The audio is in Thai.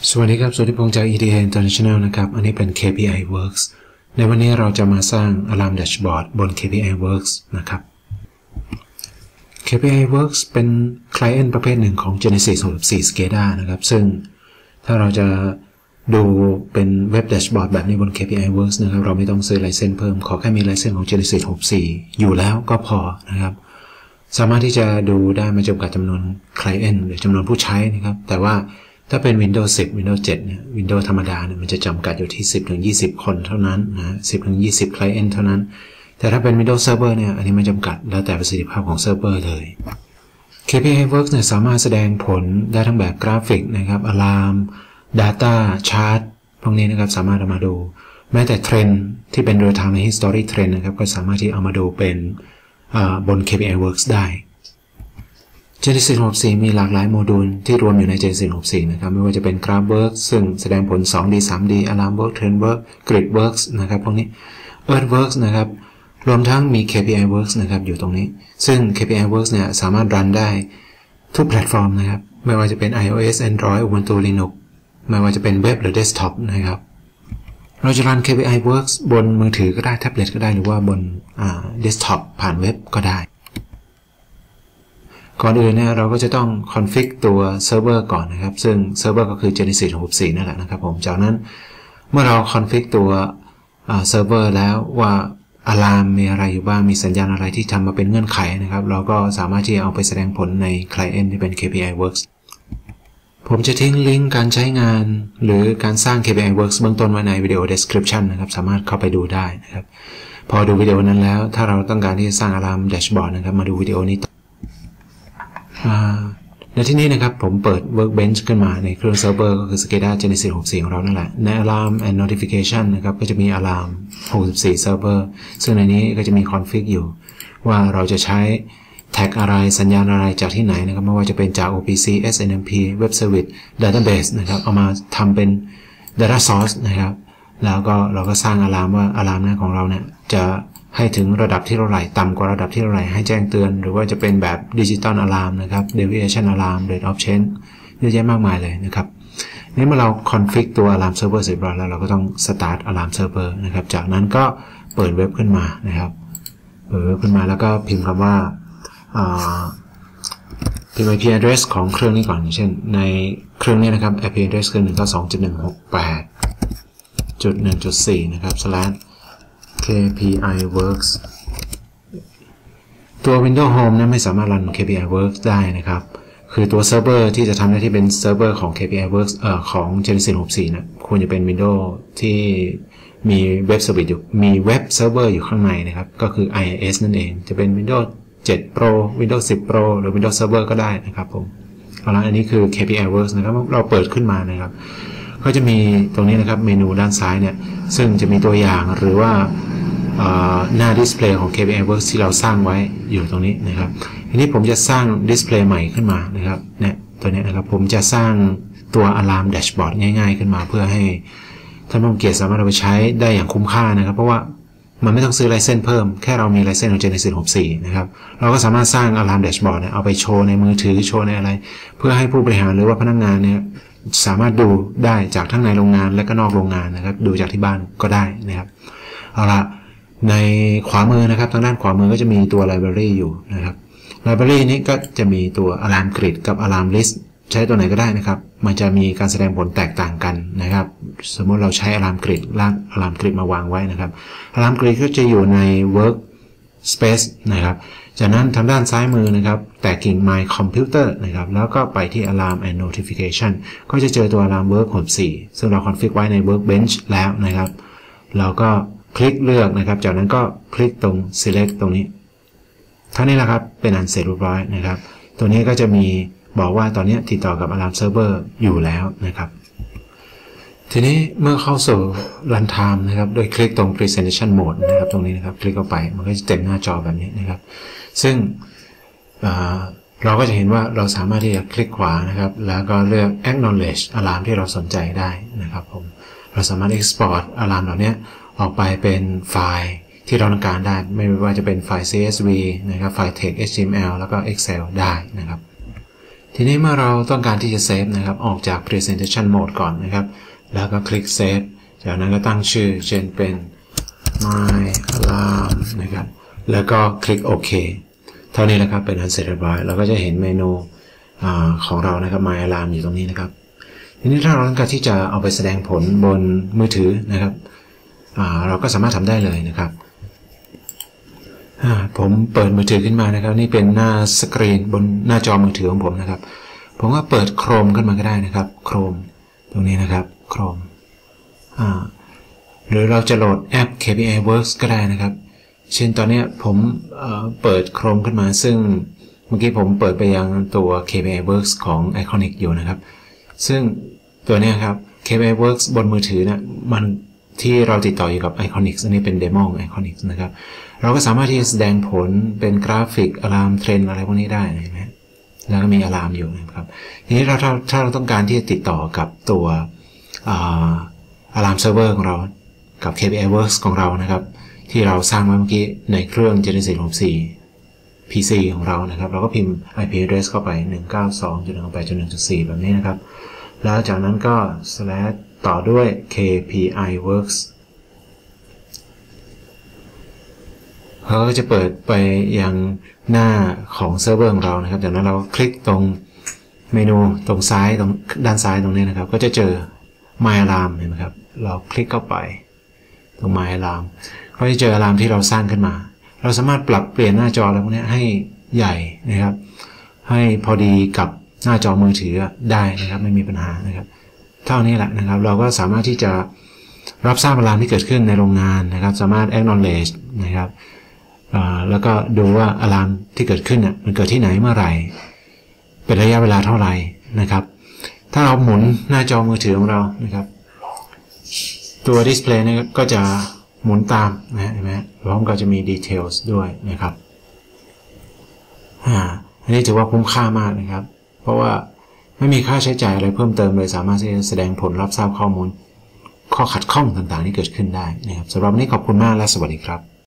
สวัสดีครับสุทธิพงษ์จาก EDA International นะครับอันนี้เป็น KPI Works ในวันนี้เราจะมาสร้าง Alarm Dashboard บน KPI Works นะครับ KPI Works เป็น Client ประเภทหนึ่งของ Genesis 64 SCADA นะครับซึ่งถ้าเราจะดูเป็นเว็บ Dashboard แบบนี้บน KPI Works นะครับเราไม่ต้องซื้อไลเซนส์เพิ่มขอแค่มีไลเซนส์ของ Genesis 64 อยู่แล้วก็พอนะครับสามารถที่จะดูได้ไม่จำกัดจำนวน Client หรือจำนวนผู้ใช้นะครับแต่ว่าถ้าเป็น Windows 10 Windows 7 เนี่ย Windows ธรรมดาเนี่ยมันจะจำกัดอยู่ที่ 10-20 คนเท่านั้นนะ 10-20 Client เท่านั้นแต่ถ้าเป็น Windows Server เนี่ยอันนี้ไม่จำกัดแล้วแต่ประสิทธิภาพของเซิร์ฟเวอร์เลย KPI Works เนี่ยสามารถแสดงผลได้ทั้งแบบกราฟิกนะครับ Alarm Data Chart พวกนี้นะครับสามารถเอามาดูแม้แต่เทรนด์ที่เป็น Real Time History Trend นะครับก็สามารถที่เอามาดูเป็นบน KPI Works ได้Genesis 64 มีหลากหลายโมดูลที่รวมอยู่ใน Genesis 64 นะครับไม่ว่าจะเป็น GraphWorks ซึ่งแสดงผล 2D 3D AlarmWorks TrendWorks GridWorks นะครับพวกนี้ EarthWorks นะครับรวมทั้งมี KPI Works นะครับอยู่ตรงนี้ซึ่ง KPI Works เนี่ยสามารถรันได้ทุกแพลตฟอร์มนะครับไม่ว่าจะเป็น iOS Android Ubuntu Linux ไม่ว่าจะเป็นเว็บหรือ Desktop นะครับเราจะรัน KPI Works บนมือถือก็ได้แท็บเล็ตก็ได้หรือว่าบนDesktop ผ่านเว็บก็ได้ก่อนอื่นเนี่ยเราก็จะต้องคอนฟิกตัวเซิร์ฟเวอร์ก่อนนะครับซึ่งเซิร์ฟเวอร์ก็คือ Genesis 64 นั่นแหละนะครับผมจากนั้นเมื่อเราคอนฟิกตัวเซิร์ฟเวอร์แล้วว่าอะลามมีอะไรอยู่บ้างมีสัญญาณอะไรที่ทำมาเป็นเงื่อนไขนะครับเราก็สามารถที่จะเอาไปแสดงผลใน Client ที่เป็น KPI Works ผมจะทิ้งลิงก์การใช้งานหรือการสร้าง KPI Works เบื้องต้นไว้ในวิดีโอ description นะครับสามารถเข้าไปดูได้นะครับพอดูวิดีโอนั้นแล้วถ้าเราต้องการที่จะสร้าง Alarm Dashboard นะครับมาดูวิดีโอนี้ในที่นี้นะครับผมเปิด Workbench ขึ้นมาในเครื่องเซิร์ฟเวอร์ก็คือ SCADA Genesis 64 ของเรานั่นแหละใน Alarm and Notification นะครับก็จะมี Alarm 64 Server ซึ่งในนี้ก็จะมี config อยู่ว่าเราจะใช้แท็กอะไรสัญญาณอะไรจากที่ไหนนะครับไม่ว่าจะเป็นจาก OPC SNMP Web Service Database นะครับเอามาทำเป็น Data Source นะครับแล้วก็เราก็สร้าง Alarm ว่า Alarm นั้นของเราเนี่ยจะให้ถึงระดับที่เท่าไหร่ต่ำกว่าระดับที่เท่าไหร่ให้แจ้งเตือนหรือว่าจะเป็นแบบดิจิตอลอะลามนะครับ deviation alarm rate of change เยอะแยะมากมายเลยนะครับนี่เมื่อเราคอนฟิกตัว alarm server เสร็จแล้วเราก็ต้อง start alarm server นะครับจากนั้นก็เปิดเว็บขึ้นมานะครับเปิดเว็บขึ้นมาแล้วก็พิมพ์คำว่าพิมพ์ IP address ของเครื่องนี้ก่อนเช่นในเครื่องนี้นะครับ IP address คือ 192.168.1.4 นะครับ/KPI Works ตัว Windows Home นั้นไม่สามารถรัน KPI Works ได้นะครับคือตัวเซิร์ฟเวอร์ที่จะทำหน้าที่เป็นเซิร์ฟเวอร์ของ KPI Works ของ Genesis 64 นะควรจะเป็น Windows ที่มีเว็บเซอร์วิสอยู่มีเว็บเซิร์ฟเวอร์อยู่ข้างในนะครับก็คือ IIS นั่นเองจะเป็น Windows 7 Pro Windows 10 Pro หรือ Windows Server ก็ได้นะครับผมเอาละอันนี้คือ KPI Works นะครับเราเปิดขึ้นมานะครับก็จะมีตรงนี้นะครับเมนูด้านซ้ายเนี่ยซึ่งจะมีตัวอย่างหรือว่าหน้าดิสเพลย์ของ KPI Works ที่เราสร้างไว้อยู่ตรงนี้นะครับทีนี้ผมจะสร้างดิสเพลย์ใหม่ขึ้นมานะครับเนี่ยตัวนี้นะครับผมจะสร้างตัว Alarm Dashboard ง่ายๆขึ้นมาเพื่อให้ท่านผู้เกียรติสามารถเอาไปใช้ได้อย่างคุ้มค่านะครับเพราะว่ามันไม่ต้องซื้อไลเซนส์เพิ่มแค่เรามีไลเซนส์ของ Genesis 64 นะครับเราก็สามารถสร้าง Alarm Dashboard เนี่ยเอาไปโชว์ในมือถือโชว์ในอะไรเพื่อให้ผู้บริหารหรือว่าพนักงานเนี่ยสามารถดูได้จากทั้งในโรงงานและก็นอกโรงงานนะครับดูจากที่บ้านก็ได้นะครับเอาละในขวามือนะครับทางด้านขวามือก็จะมีตัว library อยู่นะครับ library นี้ก็จะมีตัว alarm grid กับ alarm list ใช้ตัวไหนก็ได้นะครับมันจะมีการแสดงผลแตกต่างกันนะครับสมมติเราใช้ alarm grid ลาก alarm grid มาวางไว้นะครับ alarm grid ก็จะอยู่ใน work space นะครับจากนั้นทางด้านซ้ายมือนะครับแตกกิ่ง My Computer นะครับแล้วก็ไปที่ Alarm and Notification ก็จะเจอตัว Alarm Work 64ซึ่งเราคอนฟิกไว้ใน Workbench แล้วนะครับเราก็คลิกเลือกนะครับจากนั้นก็คลิกตรง Select ตรงนี้เท่านี้แหละครับเป็นอันเสร็จเรียบร้อยนะครับตัวนี้ก็จะมีบอกว่าตอนนี้ติดต่อกับ Alarm Server อยู่แล้วนะครับทีนี้เมื่อเข้าสู่ Runtime นะครับโดยคลิกตรง Presentation Mode นะครับตรงนี้นะครับคลิกเข้าไปมันก็จะเต็มหน้าจอแบบนี้นะครับซึ่งเราก็จะเห็นว่าเราสามารถที่จะคลิกขวานะครับแล้วก็เลือก Acknowledge Alarm ที่เราสนใจได้นะครับผมเราสามารถ Export Alarm เหล่านี้ออกไปเป็นไฟล์ที่เราต้องการได้ไม่ว่าจะเป็นไฟล์ CSV นะครับไฟล์ Text HTML แล้วก็ Excel ได้นะครับททีนี้เมื่อเราต้องการที่จะเซฟนะครับออกจาก Presentation Mode ก่อนนะครับแล้วก็คลิก Save จากนั้นก็ตั้งชื่อเช่นเป็น My Alarm นะครับแล้วก็คลิกโอเคเท่านี้แหละครับเป็นอันเสร็จเรียบร้อยเราก็จะเห็นเมนูของเรานะครับ My Alarm อยู่ตรงนี้นะครับทีนี้ถ้าเราต้องการที่จะเอาไปแสดงผลบนมือถือนะครับเราก็สามารถทำได้เลยนะครับผมเปิดมือถือขึ้นมานะครับนี่เป็นหน้าสกรีนบนหน้าจอมือถือของผมนะครับผมก็เปิด Chrome ขึ้นมาก็ได้นะครับ Chrome ตรงนี้นะครับ Chrome หรือเราจะโหลดแอป KPI Works ก็ได้นะครับเช่นตอนนี้ผมเปิด Chrome ขึ้นมาซึ่งเมื่อกี้ผมเปิดไปยังตัว KPI Works ของ Iconic อยู่นะครับซึ่งตัวนี้ครับ KPI Works บนมือถือนะมันที่เราติดต่ออยู่กับ Iconic อันนี้เป็นเดโมของ Iconic นะครับเราก็สามารถที่จะแสดงผลเป็นกราฟิกอะลามเทรนอะไรพวกนี้ได้นะแล้วก็มีอะลามอยู่นะครับทีนี้ถ้าเราต้องการที่จะติดต่อกับตัวอะลามเซิร์ฟเวอร์ของเรากับ KPI Works ของเรานะครับที่เราสร้างไว้เมื่อกี้ในเครื่อง Genesis 64 PC ของเรานะครับเราก็พิมพ์ IP address เข้าไป 192.168.1.4 แบบนี้นะครับแล้วจากนั้นก็ slash ต่อด้วย KPI Works เขาก็จะเปิดไปยังหน้าของเซิร์ฟเวอร์ของเรานะครับจากนั้นเราคลิกตรงเมนูตรงซ้ายตรงด้านซ้ายตรงนี้นะครับก็จะเจอ My Alarm เห็นไหมครับเราคลิกเข้าไปตรง My Alarm ก็จะเจออะลามที่เราสร้างขึ้นมาเราสามารถปรับเปลี่ยนหน้าจออะไรพวกนี้ให้ใหญ่นะครับให้พอดีกับหน้าจอมือถือได้นะครับไม่มีปัญหานะครับเท่านี้แหละนะครับเราก็สามารถที่จะรับทราบอะลามที่เกิดขึ้นในโรงงานนะครับสามารถ acknowledge นะครับแล้วก็ดูว่าอะลามที่เกิดขึ้นมันเกิดที่ไหนเมื่อไหร่เป็นระยะเวลาเท่าไหร่นะครับถ้าเราหมุนหน้าจอมือถือของเรานะครับตัว display นี่ก็จะหมุนตามนะเห็นไหมพร้อมก็จะมี details ด้วยนะครับอันนี้ถือว่าคุ้มค่ามากนะครับเพราะว่าไม่มีค่าใช้จ่ายอะไรเพิ่มเติมเลยสามารถที่จะแสดงผลรับทราบข้อมูลข้อขัดข้องต่างๆที่เกิดขึ้นได้นะครับสำหรับวันนี้ขอบคุณมากและสวัสดีครับ